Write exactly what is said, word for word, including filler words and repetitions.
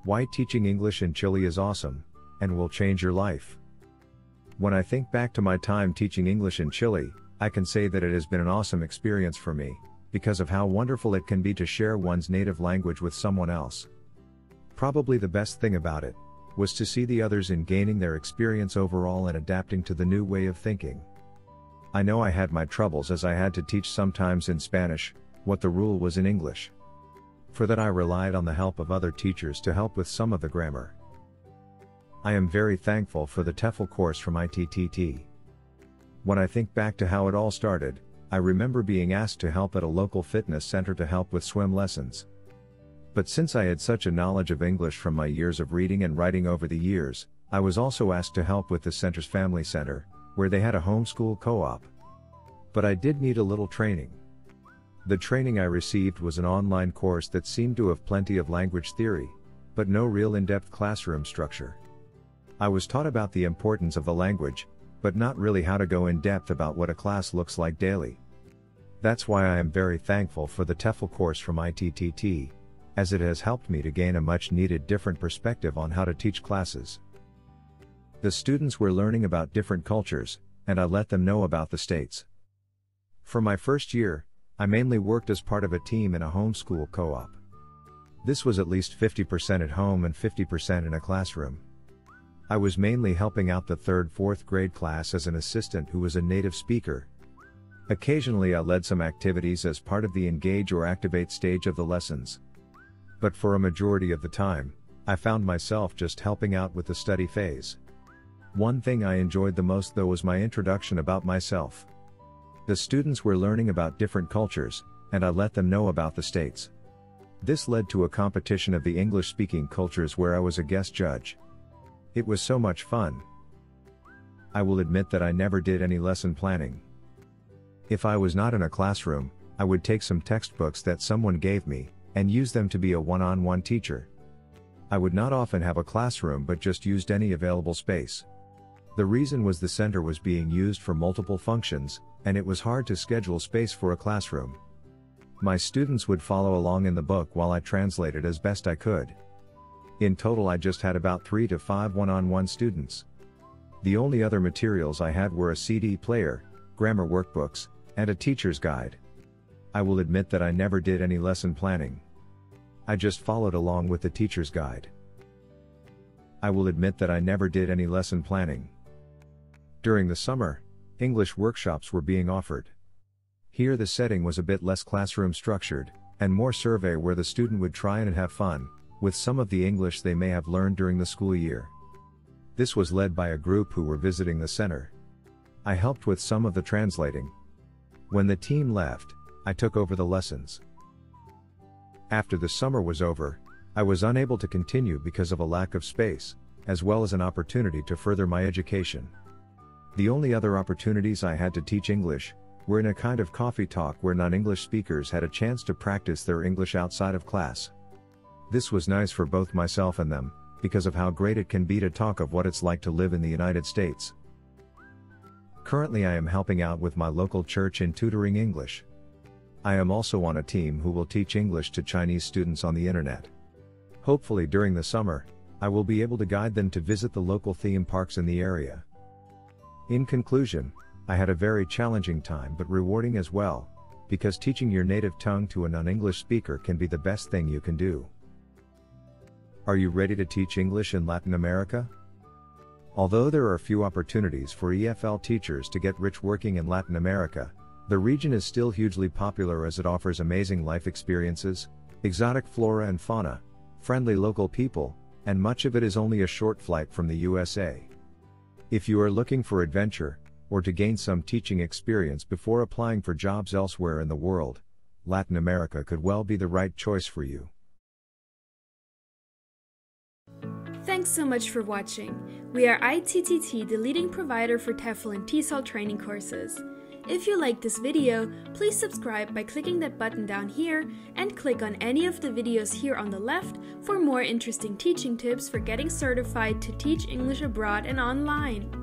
Why teaching English in Chile is awesome, and will change your life. When I think back to my time teaching English in Chile, I can say that it has been an awesome experience for me, because of how wonderful it can be to share one's native language with someone else. Probably the best thing about it was to see the others in gaining their experience overall and adapting to the new way of thinking. I know I had my troubles as I had to teach sometimes in Spanish what the rule was in English. For that I relied on the help of other teachers to help with some of the grammar. I am very thankful for the TEFL course from I T T T. When I think back to how it all started, I remember being asked to help at a local fitness center to help with swim lessons. But since I had such a knowledge of English from my years of reading and writing over the years, I was also asked to help with the center's family center, where they had a homeschool co-op. But I did need a little training. The training I received was an online course that seemed to have plenty of language theory, but no real in-depth classroom structure. I was taught about the importance of the language, but not really how to go in depth about what a class looks like daily. That's why I am very thankful for the TEFL course from I T T T, as it has helped me to gain a much needed different perspective on how to teach classes. The students were learning about different cultures, and I let them know about the States. For my first year, I mainly worked as part of a team in a homeschool co-op. This was at least fifty percent at home and fifty percent in a classroom. I was mainly helping out the third fourth grade class as an assistant who was a native speaker. Occasionally I led some activities as part of the engage or activate stage of the lessons. But for a majority of the time, I found myself just helping out with the study phase. One thing I enjoyed the most though was my introduction about myself. The students were learning about different cultures, and I let them know about the States. This led to a competition of the English-speaking cultures where I was a guest judge. It was so much fun. I will admit that I never did any lesson planning. If I was not in a classroom, I would take some textbooks that someone gave me, and use them to be a one-on-one teacher. I would not often have a classroom but just used any available space. The reason was the center was being used for multiple functions, and it was hard to schedule space for a classroom. My students would follow along in the book while I translated as best I could. In total I just had about three to five one-on-one students. The only other materials I had were a C D player, grammar workbooks, and a teacher's guide. I will admit that I never did any lesson planning. I just followed along with the teacher's guide. I will admit that I never did any lesson planning. During the summer, English workshops were being offered. Here the setting was a bit less classroom structured, and more survey where the student would try and have fun with some of the English they may have learned during the school year. This was led by a group who were visiting the center. I helped with some of the translating. When the team left, I took over the lessons. After the summer was over, I was unable to continue because of a lack of space, as well as an opportunity to further my education. The only other opportunities I had to teach English were in a kind of coffee talk where non-English speakers had a chance to practice their English outside of class. This was nice for both myself and them, because of how great it can be to talk of what it's like to live in the United States. Currently I am helping out with my local church in tutoring English. I am also on a team who will teach English to Chinese students on the internet. Hopefully during the summer, I will be able to guide them to visit the local theme parks in the area. In conclusion, I had a very challenging time but rewarding as well, because teaching your native tongue to a non-English speaker can be the best thing you can do. Are you ready to teach English in Latin America? Although there are few opportunities for E F L teachers to get rich working in Latin America, the region is still hugely popular as it offers amazing life experiences, exotic flora and fauna, friendly local people, and much of it is only a short flight from the U S A. If you are looking for adventure, or to gain some teaching experience before applying for jobs elsewhere in the world, Latin America could well be the right choice for you. Thanks so much for watching. We are I T T T, the leading provider for TEFL and T ESOL training courses. If you liked this video, please subscribe by clicking that button down here and click on any of the videos here on the left for more interesting teaching tips for getting certified to teach English abroad and online.